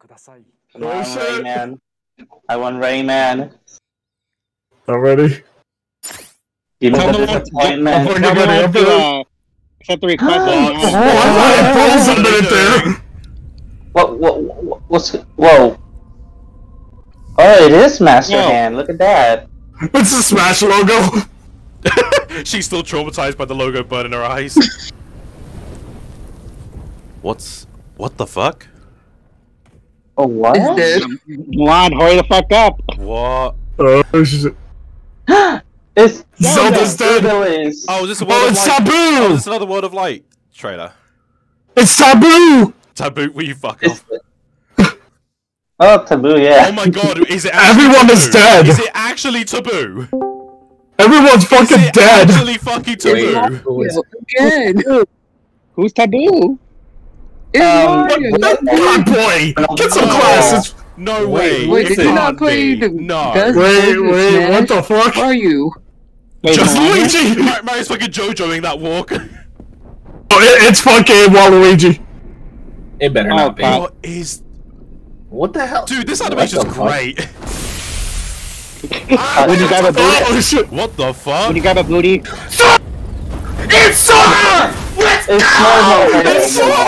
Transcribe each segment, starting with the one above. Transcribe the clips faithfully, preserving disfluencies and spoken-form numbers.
Come on, Rayman. I want Rayman. Already? Give me Come the on, disappointment. Come on, to, uh, accept the request. Oh, I froze a minute there! What, what, what, what's, whoa. Oh, it is Master Whoa. Hand, look at that. It's the Smash logo! She's still traumatized by the logo burn in her eyes. What's... what the fuck? Oh, what? Is this? Lon, hurry the fuck up! What? Oh, shit. It's Zelda's dead! Is. Oh, is this a World Oh, of it's Light? Taboo! Oh, is this another World of Light trailer? It's Taboo! Taboo, will you fuck It's, off? oh, Taboo, yeah. Oh my god, is it actually Everyone taboo? is dead! Is it actually Taboo? Everyone's fucking is it dead! actually fucking Taboo? Again. Who's Taboo? It's Um, Mario. What? God, boy! Get some classes! No way! Wait, it did you not can't play be. the No. best Wait, version of wait, Smash? what the fuck? Where are you? Wait, Just Mario? Luigi! Mar Mario's fucking JoJoing that walk. Oh, it, it's fucking Waluigi. It better Oh, not be. God. What is... What the hell? Dude, this What animation's the fuck? great. When you grab a booty? Oh, shit! What the fuck? When you grab a booty? It's Sora! Let's It's go! Sora! It's Sora!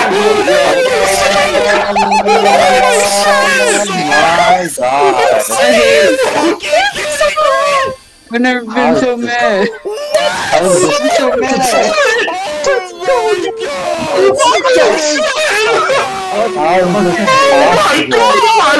Oh my god. I've never been so mad. I was just so mad. Oh my god!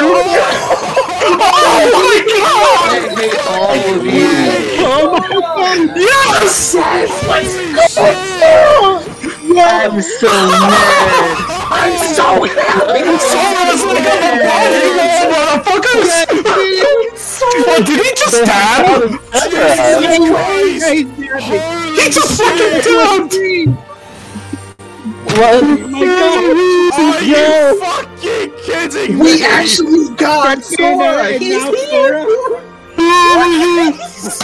Yes! Let's go! I'm so mad. I'm so happy! Sora's like a motherfuckers! What, did he just dab? He just fucking dabbed! What? Oh my god! Are you fucking kidding me? We actually got Sora! He's here! He's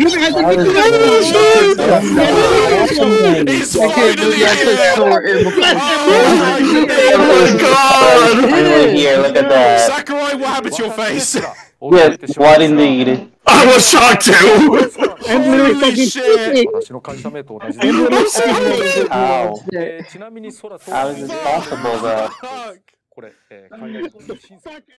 I can't believe I put Sora in before. Oh my god! Right here, look at that. Sakurai, what happened to your face? Yes, what indeed? I was shocked too! Holy shit! How? How is this possible though? Fuck!